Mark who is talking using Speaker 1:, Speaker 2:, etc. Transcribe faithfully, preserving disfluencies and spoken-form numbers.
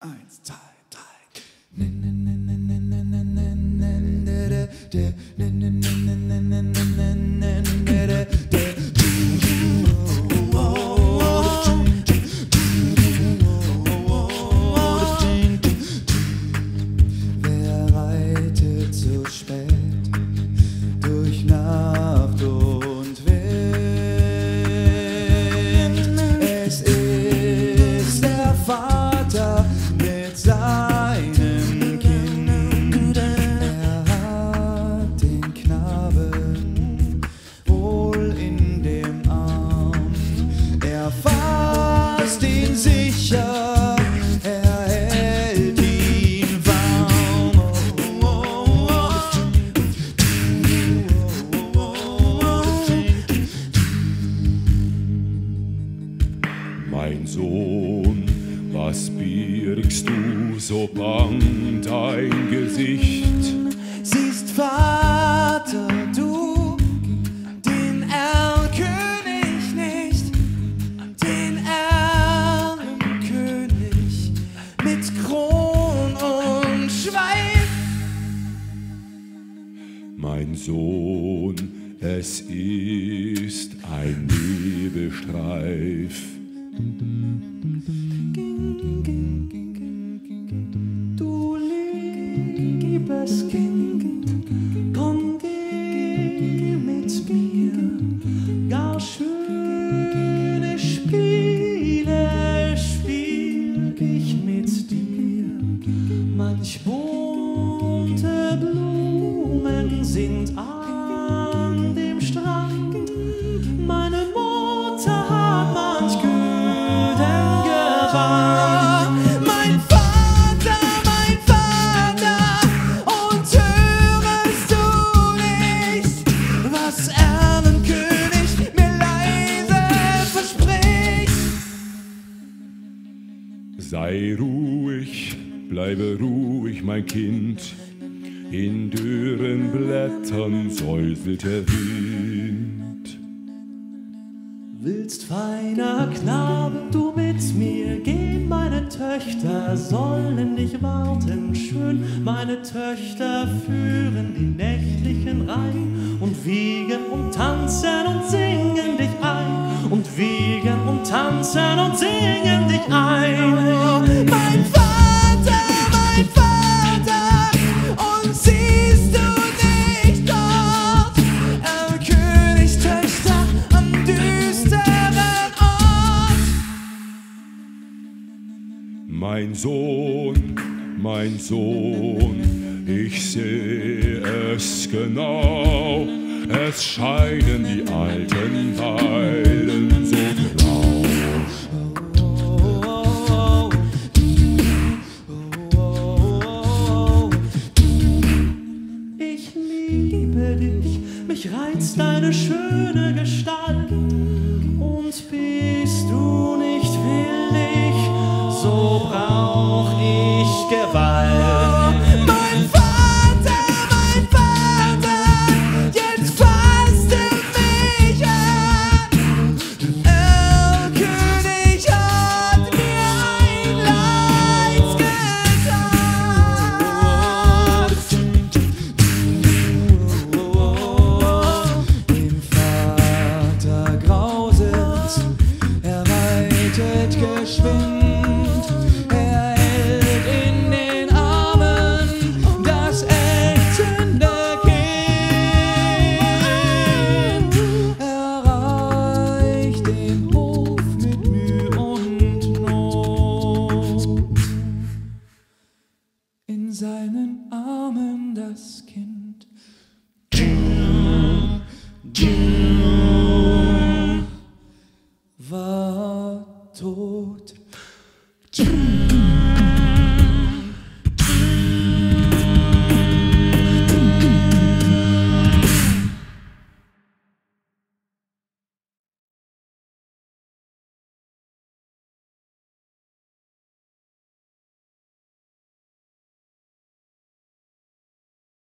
Speaker 1: Eins, zwei, drei. Wer reitet so spät durch Nacht und Wind? Es ist der Vater mit seinem Kind. Er hat den Knaben wohl in dem Arm. Er fasst ihn sicher, er hält ihn warm.
Speaker 2: Mein Sohn, was birgst du so bang dein Gesicht?
Speaker 1: Siehst, Vater, du den Erlkönig nicht, den Erlenkönig mit Kron und Schweif.
Speaker 2: Mein Sohn, es ist ein Nebelstreif.
Speaker 1: Du liebes Kind, komm, geh mit mir, gar schöne Spiele spiel ich mit dir. Manch bunte Blumen sind an dem Strand, meine Mutter hat manch Gülden gewandt. Mein Vater, mein Vater, und hörest du nicht, was Erlenkönig mir leise verspricht?
Speaker 2: Sei ruhig, bleibe ruhig, mein Kind. In dürren Blättern säuselt der Wind.
Speaker 1: Willst, feiner Knabe, du mit mir gehen? Meine Töchter sollen dich warten schön. Meine Töchter führen die nächtlichen Reihen und wiegen und tanzen und singen dich ein. Und wiegen und tanzen und singen dich ein. Mein Vater, mein Vater, und siehst du nicht dort Erlkönigstöchter am düsteren Ort?
Speaker 2: Mein Sohn, mein Sohn, ich sehe es genau. Es scheinen die alten Weiden so grau.
Speaker 1: Ich liebe dich, mich reizt deine schöne Gestalt. Und bist du nicht willig, so brauch ich Gewalt. Mein Vater, mein Vater, jetzt fasst du mich an. Erlkönig hat mir ein Leid getan. Dem Vater grauset, er reitet geschwind, er hält in den Armen das ächzende Kind. Er reicht den Hof mit Mühe und Not, in seinen Armen das Kind war tot.